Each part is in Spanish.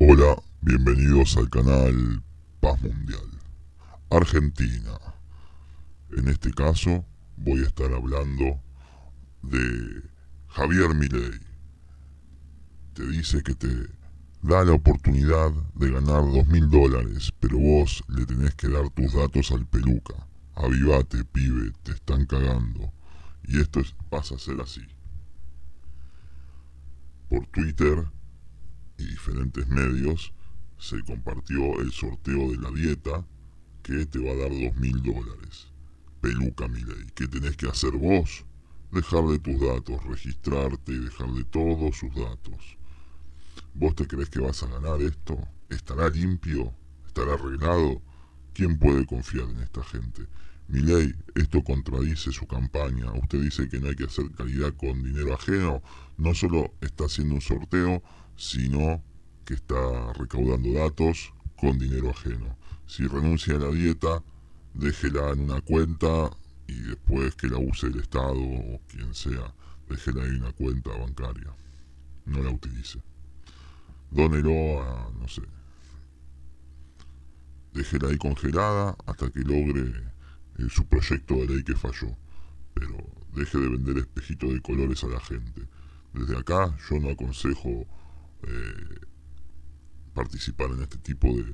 Hola, bienvenidos al canal Paz Mundial. Argentina. En este caso voy a estar hablando de Javier Milei. Te dice que te da la oportunidad de ganar $2000, pero vos le tenés que dar tus datos al peluca. Avivate, pibe, te están cagando. Y pasa a ser así. Por Twitter y diferentes medios se compartió el sorteo de la dieta que te va a dar $2000. Peluca Milei. ¿Qué tenés que hacer vos? Dejarle tus datos, registrarte y dejarle todos sus datos. ¿Vos te crees que vas a ganar esto? ¿Estará limpio? ¿Estará arreglado? ¿Quién puede confiar en esta gente? Milei, esto contradice su campaña. Usted dice que no hay que hacer caridad con dinero ajeno. No solo está haciendo un sorteo, sino que está recaudando datos con dinero ajeno. Si renuncia a la dieta, déjela en una cuenta y después que la use el Estado o quien sea, déjela en una cuenta bancaria. No la utilice. Dónelo a, no sé, déjela ahí congelada hasta que logre su proyecto de ley que falló. Pero deje de vender espejitos de colores a la gente. Desde acá yo no aconsejo participar en este tipo de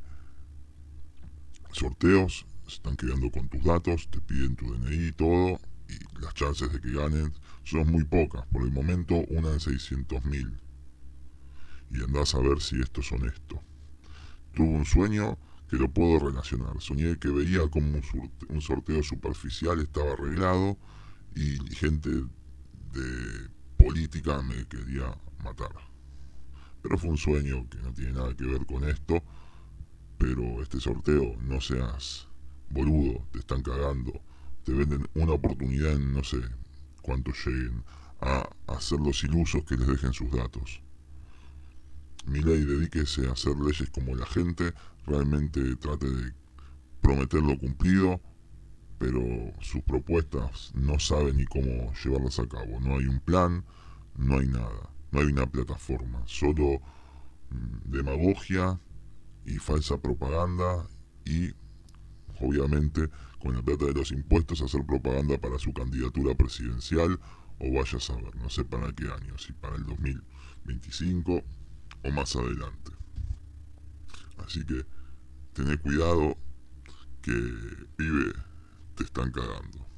sorteos. Se están quedando con tus datos, te piden tu DNI y todo, y las chances de que ganen son muy pocas. Por el momento, una en 600.000. Y andás a ver si esto es honesto. Tuve un sueño que lo puedo relacionar. Soñé que veía como un sorteo superficial estaba arreglado y gente de política me quería matar. Pero fue un sueño que no tiene nada que ver con esto. Pero este sorteo, no seas boludo, te están cagando. Te venden una oportunidad en no sé cuánto lleguen a hacer los ilusos que les dejen sus datos. Milei, dedíquese a hacer leyes como la gente, realmente trate de prometer lo cumplido, pero sus propuestas no sabe ni cómo llevarlas a cabo. No hay un plan, no hay nada, no hay una plataforma, solo demagogia y falsa propaganda y, obviamente, con la plata de los impuestos hacer propaganda para su candidatura presidencial o vaya a saber, no sé para qué año, si para el 2025 o más adelante. Así que tené cuidado que, pibe, te están cagando.